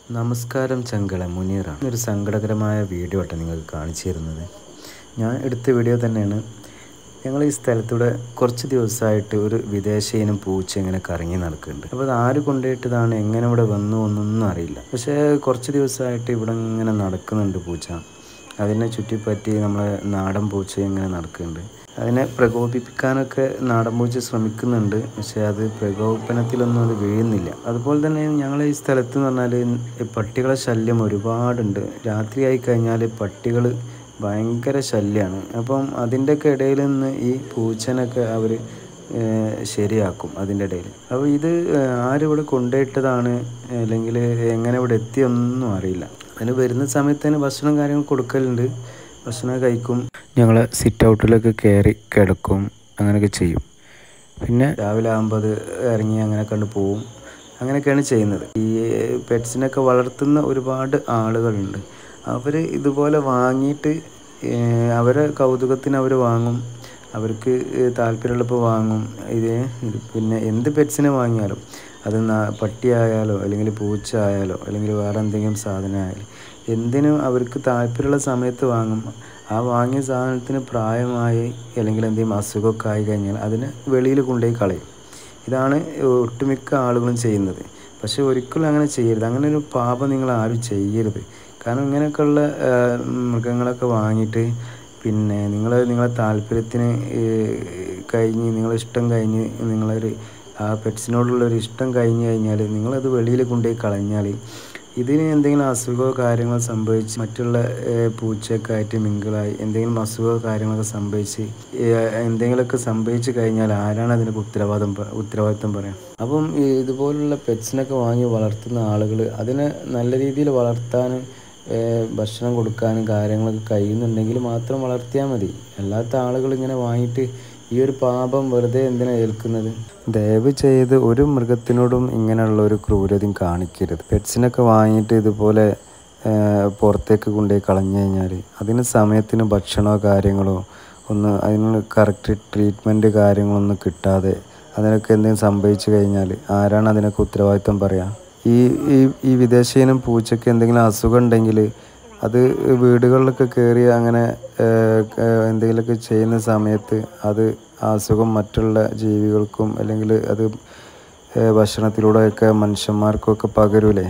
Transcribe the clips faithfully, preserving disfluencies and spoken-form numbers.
നമസ്കാരം ചങ്കളെ, മുനീറാണ്. ഒരു സങ്കടകരമായ വീഡിയോ ആട്ടെ നിങ്ങൾക്ക് കാണിച്ചു തരുന്നത്. ഞാൻ എടുത്ത വീഡിയോ തന്നെയാണ്. ഞങ്ങൾ ഈ സ്ഥലത്തൂടെ കുറച്ച് ദിവസമായിട്ട് ഒരു വിദേശ ഇനം പൂച്ച ഇങ്ങനെ കറങ്ങി നടക്കുന്നുണ്ട്. അപ്പോൾ അത് ആര് കൊണ്ടുപോയിട്ടതാണ്, എങ്ങനെ ഇവിടെ വന്നു എന്നൊന്നും അറിയില്ല. പക്ഷേ കുറച്ച് ദിവസമായിട്ട് ഇവിടെ ഇങ്ങനെ നടക്കുന്നുണ്ട് പൂച്ച. അതിനെ ചുറ്റിപ്പറ്റി നമ്മളെ നാടൻ പൂച്ച ഇങ്ങനെ നടക്കുന്നുണ്ട്. അതിനെ പ്രകോപിപ്പിക്കാനൊക്കെ നാടൻ പൂച്ച ശ്രമിക്കുന്നുണ്ട്. പക്ഷേ അത് പ്രകോപനത്തിലൊന്നും അത് വീഴുന്നില്ല. അതുപോലെ തന്നെ ഞങ്ങളെ ഈ സ്ഥലത്ത് എന്ന് പറഞ്ഞാൽ പട്ടികളെ ശല്യം ഒരുപാടുണ്ട്. രാത്രിയായി കഴിഞ്ഞാൽ പട്ടികൾ ഭയങ്കര ശല്യമാണ്. അപ്പം അതിൻ്റെയൊക്കെ ഇടയിൽ നിന്ന് ഈ പൂച്ചനൊക്കെ അവർ ശരിയാക്കും അതിൻ്റെ ഇടയിൽ. അപ്പോൾ ഇത് ആരിവിടെ കൊണ്ടുപോയിട്ടതാണ് അല്ലെങ്കിൽ എങ്ങനെ ഇവിടെ എത്തിയൊന്നും അറിയില്ല. അതിന് വരുന്ന സമയത്ത് തന്നെ ഭക്ഷണം കാര്യങ്ങൾ കൊടുക്കലുണ്ട്. ഭക്ഷണം കഴിക്കും, ഞങ്ങൾ സിറ്റ് ഔട്ടിലൊക്കെ കയറി കിടക്കും, അങ്ങനെയൊക്കെ ചെയ്യും. പിന്നെ രാവിലെ ആകുമ്പോൾ അത് ഇറങ്ങി അങ്ങനെ കണ്ട് പോവും. അങ്ങനെയൊക്കെയാണ് ചെയ്യുന്നത്. ഈ പെറ്റ്സിനൊക്കെ വളർത്തുന്ന ഒരുപാട് ആളുകളുണ്ട്. അവർ ഇതുപോലെ വാങ്ങിയിട്ട് അവരെ കൗതുകത്തിന് അവർ വാങ്ങും. അവർക്ക് താല്പര്യമുള്ളപ്പോൾ വാങ്ങും. ഇത് പിന്നെ എന്ത് പെറ്റ്സിനെ വാങ്ങിയാലും അത് പട്ടിയായാലോ അല്ലെങ്കിൽ പൂച്ച ആയാലോ അല്ലെങ്കിൽ വേറെ എന്തെങ്കിലും സാധനം ആയാലും എന്തിനും അവർക്ക് താല്പര്യമുള്ള സമയത്ത് വാങ്ങും. ആ വാങ്ങിയ സാധനത്തിന് പ്രായമായി അല്ലെങ്കിൽ എന്തെങ്കിലും അസുഖമൊക്കെ ആയി കഴിഞ്ഞാൽ അതിനെ വെളിയിൽ കൊണ്ടുപോയി കളയും. ഇതാണ് ഒട്ടുമിക്ക ആളുകളും ചെയ്യുന്നത്. പക്ഷേ ഒരിക്കലും അങ്ങനെ ചെയ്യരുത്. അങ്ങനെ ഒരു പാപം നിങ്ങൾ ആരും ചെയ്യരുത്. കാരണം ഇങ്ങനെയൊക്കെയുള്ള മൃഗങ്ങളൊക്കെ വാങ്ങിയിട്ട് പിന്നെ നിങ്ങൾ നിങ്ങളെ താല്പര്യത്തിന് കഴിഞ്ഞ് നിങ്ങളെ ഇഷ്ടം കഴിഞ്ഞ് നിങ്ങളൊരു ആ പെറ്റ്സിനോടുള്ളൊരു ഇഷ്ടം കഴിഞ്ഞ് കഴിഞ്ഞാൽ നിങ്ങളത് വെളിയിൽ കൊണ്ടുപോയി കളഞ്ഞാൽ ഇതിന് എന്തെങ്കിലും അസുഖമോ കാര്യങ്ങളോ സംഭവിച്ച് മറ്റുള്ള പൂച്ചയൊക്കെ ആയിട്ട് മിങ്കിളായി എന്തെങ്കിലും അസുഖമോ കാര്യങ്ങളൊക്കെ സംഭവിച്ച് എന്തെങ്കിലുമൊക്കെ സംഭവിച്ച് കഴിഞ്ഞാൽ ആരാണ് അതിനൊക്കെ ഉത്തരവാദിത്തം ഉത്തരവാദിത്തം പറയാം. അപ്പം ഇതുപോലുള്ള പെറ്റ്സിനൊക്കെ വാങ്ങി വളർത്തുന്ന ആളുകൾ അതിനെ നല്ല രീതിയിൽ വളർത്താനും ഭക്ഷണം കൊടുക്കാനും കാര്യങ്ങളൊക്കെ കഴിയുന്നുണ്ടെങ്കിൽ മാത്രം വളർത്തിയാൽ മതി. അല്ലാത്ത ആളുകൾ ഇങ്ങനെ വാങ്ങിയിട്ട് ഈ ഒരു പാപം വെറുതെ എന്തിനാണ് ഏൽക്കുന്നത്? ദയവ് ചെയ്ത് ഒരു മൃഗത്തിനോടും ഇങ്ങനെയുള്ള ഒരു ക്രൂരതയും കാണിക്കരുത്. പെറ്റ്സിനൊക്കെ വാങ്ങിയിട്ട് ഇതുപോലെ പുറത്തേക്ക് കൊണ്ടുപോയി കളഞ്ഞു കഴിഞ്ഞാൽ അതിന് സമയത്തിന് ഭക്ഷണമോ കാര്യങ്ങളോ ഒന്ന് അതിന് കറക്റ്റ് ട്രീറ്റ്മെൻറ്റ് കാര്യങ്ങളൊന്നും കിട്ടാതെ അതിനൊക്കെ എന്തെങ്കിലും സംഭവിച്ചു കഴിഞ്ഞാൽ ആരാണ് അതിനൊക്കെ ഉത്തരവാദിത്തം പറയുക? ഈ ഈ ഈ വിദേശ ഇനം പൂച്ചയ്ക്ക് എന്തെങ്കിലും അസുഖം ഉണ്ടെങ്കിൽ അത് വീടുകളിലൊക്കെ കയറി അങ്ങനെ എന്തെങ്കിലുമൊക്കെ ചെയ്യുന്ന സമയത്ത് അത് ആ അസുഖം മറ്റുള്ള ജീവികൾക്കും അല്ലെങ്കിൽ അത് ഭക്ഷണത്തിലൂടെയൊക്കെ മനുഷ്യന്മാർക്കൊക്കെ പകരൂലേ?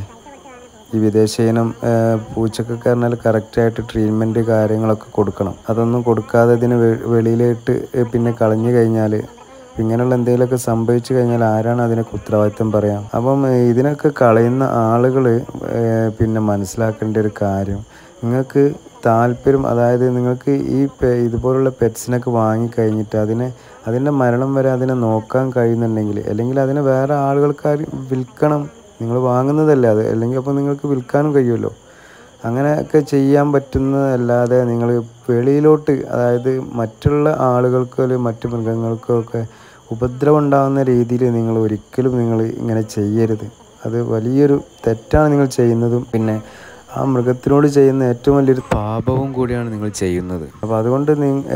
ഈ വിദേശ ഇനം പൂച്ചക്കൊക്കെ പറഞ്ഞാൽ കറക്റ്റായിട്ട് ട്രീറ്റ്മെൻറ്റ് കാര്യങ്ങളൊക്കെ കൊടുക്കണം. അതൊന്നും കൊടുക്കാതെ ഇതിന് വെളിയിലിട്ട് പിന്നെ കളഞ്ഞു കഴിഞ്ഞാൽ ഇങ്ങനെയുള്ള എന്തെങ്കിലുമൊക്കെ സംഭവിച്ചു കഴിഞ്ഞാൽ ആരാണ് അതിനൊക്കെ ഉത്തരവാദിത്തം പറയാം? അപ്പം ഇതിനൊക്കെ കളയുന്ന ആളുകൾ പിന്നെ മനസ്സിലാക്കേണ്ട ഒരു കാര്യം, നിങ്ങൾക്ക് താല്പര്യം അതായത് നിങ്ങൾക്ക് ഈ ഇതുപോലുള്ള പെറ്റ്സിനൊക്കെ വാങ്ങിക്കഴിഞ്ഞിട്ട് അതിനെ അതിൻ്റെ മരണം വരെ അതിനെ നോക്കാൻ കഴിയുന്നുണ്ടെങ്കിൽ അല്ലെങ്കിൽ അതിനെ വേറെ ആളുകൾക്ക് വിൽക്കണം. നിങ്ങൾ വാങ്ങുന്നതല്ലേ അത്, അല്ലെങ്കിൽ അപ്പോൾ നിങ്ങൾക്ക് വിൽക്കാനും കഴിയുമല്ലോ. അങ്ങനെയൊക്കെ ചെയ്യാൻ പറ്റുന്നതല്ലാതെ നിങ്ങൾ വെളിയിലോട്ട് അതായത് മറ്റുള്ള ആളുകൾക്കോ അല്ലെങ്കിൽ മറ്റു മൃഗങ്ങൾക്കോ ഒക്കെ ഉപദ്രവം ഉണ്ടാകുന്ന രീതിയിൽ നിങ്ങൾ ഒരിക്കലും നിങ്ങൾ ഇങ്ങനെ ചെയ്യരുത്. അത് വലിയൊരു തെറ്റാണ് നിങ്ങൾ ചെയ്യുന്നതും പിന്നെ ആ മൃഗത്തിനോട് ചെയ്യുന്ന ഏറ്റവും വലിയൊരു പാപവും കൂടിയാണ് നിങ്ങൾ ചെയ്യുന്നത്. അപ്പോൾ അതുകൊണ്ട്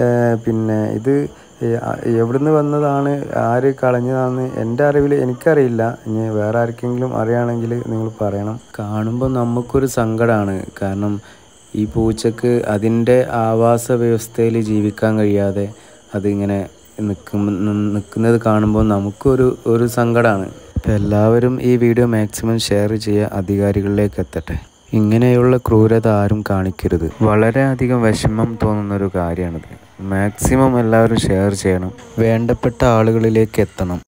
പിന്നെ ഇത് എവിടുന്ന് വന്നതാണ്, ആര് കളഞ്ഞതാണെന്ന് എൻ്റെ അറിവിൽ എനിക്കറിയില്ല. ഇനി വേറെ ആർക്കെങ്കിലും അറിയുകയാണെങ്കിൽ നിങ്ങൾ പറയണം. കാണുമ്പോൾ നമുക്കൊരു സങ്കടമാണ്. കാരണം ഈ പൂച്ചക്ക് അതിൻ്റെ ആവാസ വ്യവസ്ഥയിൽ ജീവിക്കാൻ കഴിയാതെ അതിങ്ങനെ നിൽക്കും നിൽക്കുന്നത് കാണുമ്പോൾ നമുക്കൊരു ഒരു സങ്കടമാണ്. അപ്പോൾ എല്ലാവരും ഈ വീഡിയോ മാക്സിമം ഷെയർ ചെയ്യുക, അധികാരികളിലേക്ക് എത്തട്ടെ. ഇങ്ങനെയുള്ള ക്രൂരത ആരും കാണിക്കരുത്. വളരെയധികം വിഷമം തോന്നുന്നൊരു കാര്യമാണിത്. മാക്സിമം എല്ലാവരും ഷെയർ ചെയ്യണം, വേണ്ടപ്പെട്ട ആളുകളിലേക്ക് എത്തണം.